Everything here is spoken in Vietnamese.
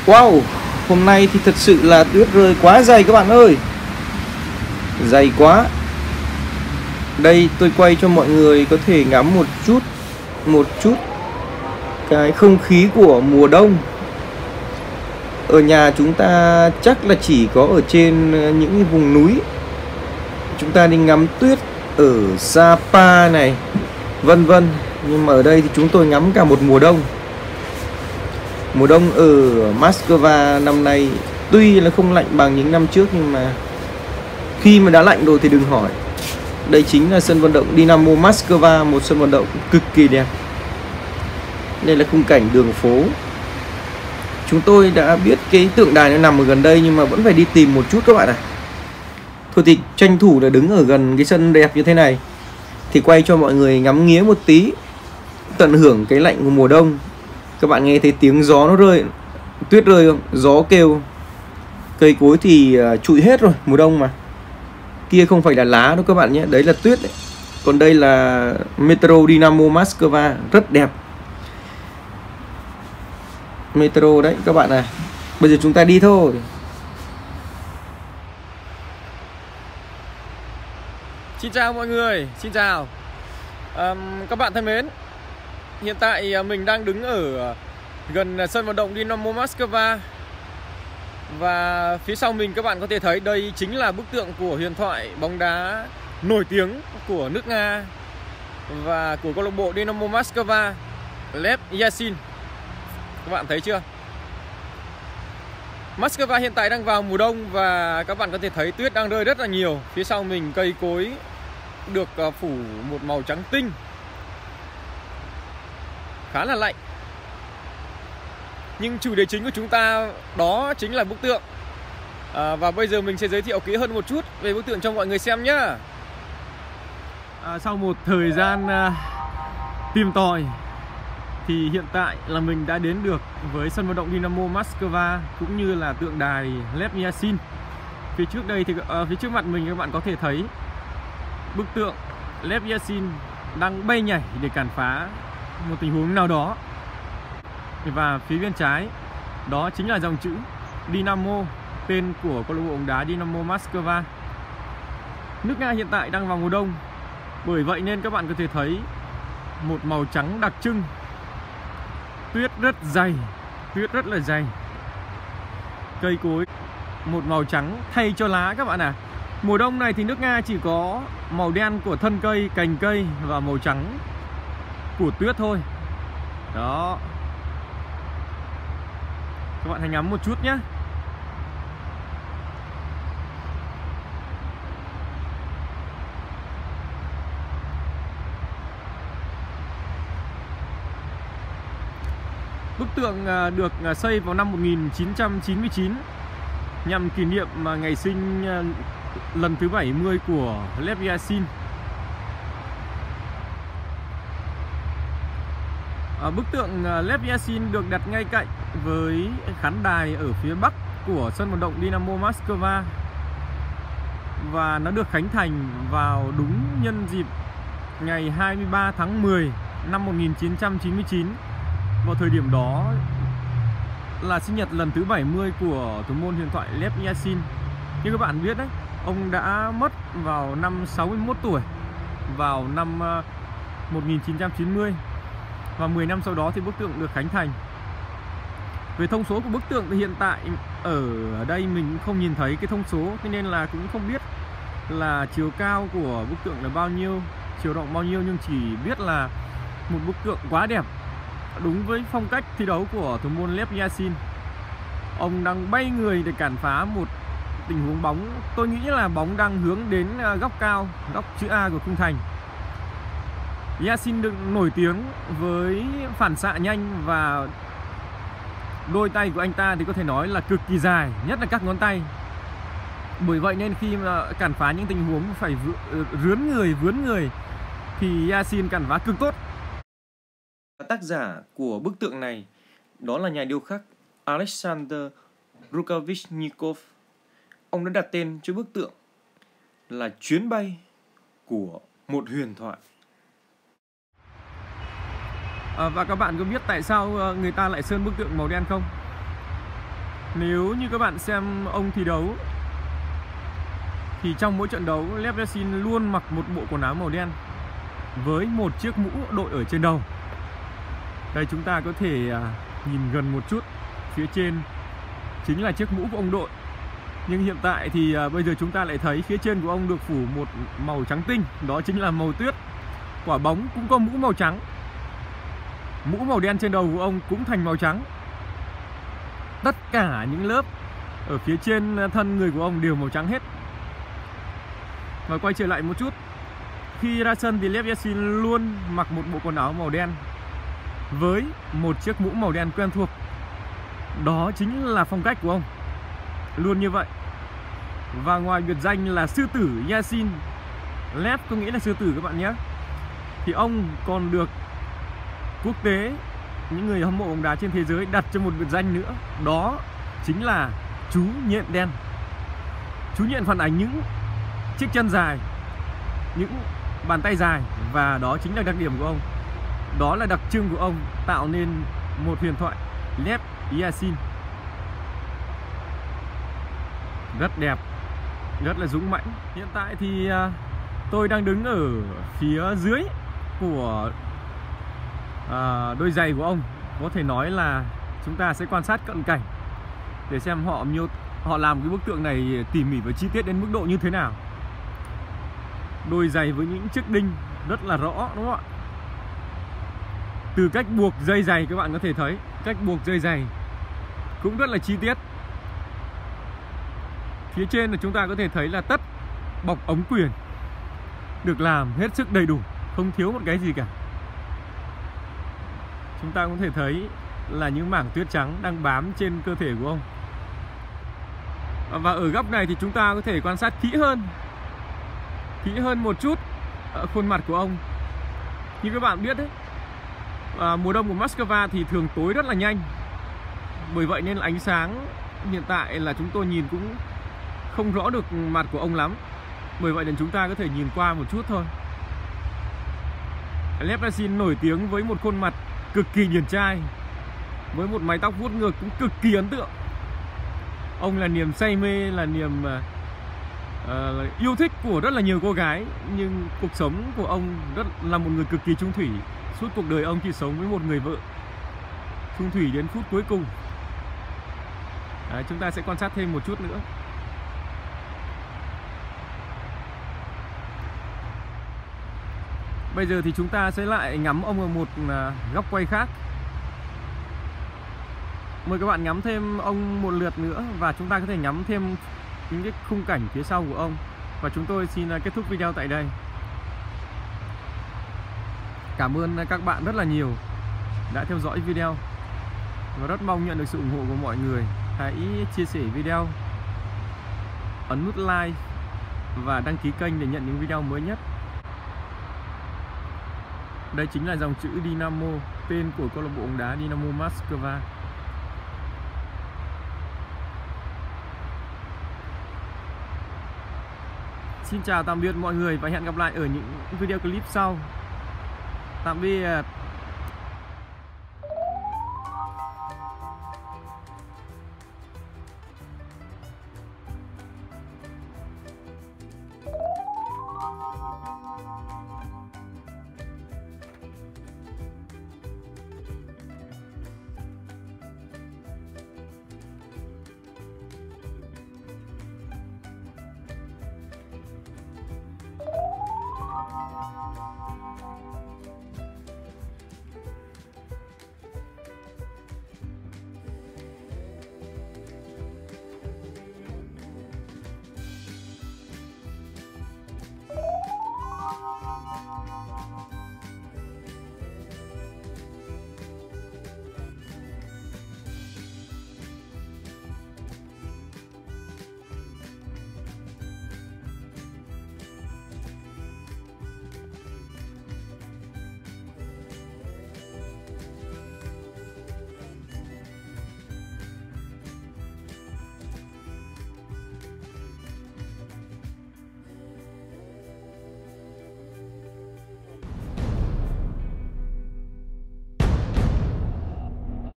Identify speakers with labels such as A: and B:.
A: Wow, hôm nay thì thật sự là tuyết rơi quá dày các bạn ơi. Dày quá. Đây tôi quay cho mọi người có thể ngắm một chút cái không khí của mùa đông. Ở nhà chúng ta chắc là chỉ có ở trên những cái vùng núi. Chúng ta đi ngắm tuyết ở Sapa này, vân vân. Nhưng mà ở đây thì chúng tôi ngắm cả một mùa đông. Mùa đông ở Moscow năm nay tuy là không lạnh bằng những năm trước, nhưng mà khi mà đã lạnh rồi thì đừng hỏi. Đây chính là sân vận động Dynamo Moscow, một sân vận động cực kỳ đẹp. Đây là khung cảnh đường phố. Chúng tôi đã biết cái tượng đài nó nằm ở gần đây, nhưng mà vẫn phải đi tìm một chút các bạn ạ. Thôi thì tranh thủ là đứng ở gần cái sân đẹp như thế này thì quay cho mọi người ngắm nghía một tí, tận hưởng cái lạnh của mùa đông. Các bạn nghe thấy tiếng gió nó rơi, tuyết rơi không? Gió kêu. Cây cối thì trụi hết rồi, mùa đông mà. Kia không phải là lá đâu các bạn nhé, đấy là tuyết đấy. Còn đây là Metro Dynamo Moscow, rất đẹp. Metro đấy các bạn này. Bây giờ chúng ta đi thôi.
B: Xin chào mọi người, xin chào các bạn thân mến. Hiện tại mình đang đứng ở gần sân vận động Dynamo Moscow. Và phía sau mình các bạn có thể thấy đây chính là bức tượng của huyền thoại bóng đá nổi tiếng của nước Nga và của câu lạc bộ Dynamo Moscow, Lev Yashin. Các bạn thấy chưa? Moscow hiện tại đang vào mùa đông và các bạn có thể thấy tuyết đang rơi rất là nhiều. Phía sau mình cây cối được phủ một màu trắng tinh, khá là lạnh. Nhưng chủ đề chính của chúng ta đó chính là bức tượng. Và bây giờ mình sẽ giới thiệu kỹ hơn một chút về bức tượng cho mọi người xem nhé. Sau một thời gian tìm tòi thì hiện tại là mình đã đến được với sân vận động Dynamo Moscow cũng như là tượng đài Lev Yashin. Phía trước đây thì phía trước mặt mình các bạn có thể thấy bức tượng Lev Yashin đang bay nhảy để cản phá một tình huống nào đó. Và phía bên trái đó chính là dòng chữ Dynamo, tên của câu lạc bộ bóng đá Dynamo Moscow. Nước Nga hiện tại đang vào mùa đông, bởi vậy nên các bạn có thể thấy một màu trắng đặc trưng. Tuyết rất dày, tuyết rất là dày. Cây cối một màu trắng thay cho lá các bạn ạ. Mùa đông này thì nước Nga chỉ có màu đen của thân cây, cành cây và màu trắng của tuyết thôi. Đó. Các bạn hãy ngắm một chút nhé. Bức tượng được xây vào năm 1999 nhằm kỷ niệm ngày sinh lần thứ 70 của Lev Yashin. Bức tượng Lev Yashin được đặt ngay cạnh với khán đài ở phía bắc của sân vận động Dynamo Moscow và nó được khánh thành vào đúng nhân dịp ngày 23 tháng 10 năm 1999. Vào thời điểm đó là sinh nhật lần thứ 70 của thủ môn huyền thoại Lev Yashin. Như các bạn biết đấy, ông đã mất vào năm 61 tuổi vào năm 1990. Và 10 năm sau đó thì bức tượng được khánh thành. Về thông số của bức tượng thì hiện tại ở đây mình cũng không nhìn thấy cái thông số, cho nên là cũng không biết là chiều cao của bức tượng là bao nhiêu, chiều rộng bao nhiêu, nhưng chỉ biết là một bức tượng quá đẹp, đúng với phong cách thi đấu của thủ môn Lev Yashin. Ông đang bay người để cản phá một tình huống bóng. Tôi nghĩ là bóng đang hướng đến góc cao, góc chữ A của khung thành. Yashin được nổi tiếng với phản xạ nhanh và đôi tay của anh ta thì có thể nói là cực kỳ dài, nhất là các ngón tay. Bởi vậy nên khi mà cản phá những tình huống phải vướn người thì Yashin cản phá cực tốt.
A: Tác giả của bức tượng này đó là nhà điêu khắc Alexander Rukavishnikov. Ông đã đặt tên cho bức tượng là chuyến bay của một huyền thoại.
B: Và các bạn có biết tại sao người ta lại sơn bức tượng màu đen không? Nếu như các bạn xem ông thi đấu thì trong mỗi trận đấu Lev Yashin luôn mặc một bộ quần áo màu đen với một chiếc mũ đội ở trên đầu. Đây chúng ta có thể nhìn gần một chút, phía trên chính là chiếc mũ của ông đội. Nhưng hiện tại thì bây giờ chúng ta lại thấy phía trên của ông được phủ một màu trắng tinh, đó chính là màu tuyết. Quả bóng cũng có mũ màu trắng, mũ màu đen trên đầu của ông cũng thành màu trắng. Tất cả những lớp ở phía trên thân người của ông đều màu trắng hết. Và quay trở lại một chút, khi ra sân thì Lev Yashin luôn mặc một bộ quần áo màu đen với một chiếc mũ màu đen quen thuộc. Đó chính là phong cách của ông, luôn như vậy. Và ngoài biệt danh là sư tử Yashin, Lev có nghĩa là sư tử các bạn nhé, thì ông còn được quốc tế, những người hâm mộ bóng đá trên thế giới đặt cho một biệt danh nữa, đó chính là chú nhện đen. Chú nhện phản ánh những chiếc chân dài, những bàn tay dài, và đó chính là đặc điểm của ông. Đó là đặc trưng của ông, tạo nên một huyền thoại Lev Yashin. Rất đẹp, rất là dũng mãnh. Hiện tại thì tôi đang đứng ở phía dưới của đôi giày của ông. Có thể nói là chúng ta sẽ quan sát cận cảnh để xem họ làm cái bức tượng này tỉ mỉ và chi tiết đến mức độ như thế nào. Đôi giày với những chiếc đinh rất là rõ, đúng không ạ? Từ cách buộc dây giày các bạn có thể thấy, cách buộc dây giày cũng rất là chi tiết. Phía trên là chúng ta có thể thấy là tất bọc ống quyền được làm hết sức đầy đủ, không thiếu một cái gì cả. Chúng ta cũng có thể thấy là những mảng tuyết trắng đang bám trên cơ thể của ông. Và ở góc này thì chúng ta có thể quan sát kỹ hơn một chút khuôn mặt của ông. Như các bạn biết đấy, mùa đông của Moscow thì thường tối rất là nhanh. Bởi vậy nên là ánh sáng hiện tại là chúng tôi nhìn cũng không rõ được mặt của ông lắm. Bởi vậy nên chúng ta có thể nhìn qua một chút thôi. Lev Yashin nổi tiếng với một khuôn mặt cực kỳ điển trai, với một mái tóc vuốt ngược cũng cực kỳ ấn tượng. Ông là niềm say mê, là niềm yêu thích của rất là nhiều cô gái. Nhưng cuộc sống của ông là một người cực kỳ chung thủy. Suốt cuộc đời ông chỉ sống với một người vợ, chung thủy đến phút cuối cùng. Đấy, chúng ta sẽ quan sát thêm một chút nữa. Bây giờ thì chúng ta sẽ lại ngắm ông ở một góc quay khác. Mời các bạn ngắm thêm ông một lượt nữa, và chúng ta có thể ngắm thêm những cái khung cảnh phía sau của ông. Và chúng tôi xin kết thúc video tại đây. Cảm ơn các bạn rất là nhiều đã theo dõi video, và rất mong nhận được sự ủng hộ của mọi người. Hãy chia sẻ video, ấn nút like và đăng ký kênh để nhận những video mới nhất. Đây chính là dòng chữ Dynamo, tên của câu lạc bộ bóng đá Dynamo Moscow. Xin chào tạm biệt mọi người và hẹn gặp lại ở những video clip sau. Tạm biệt.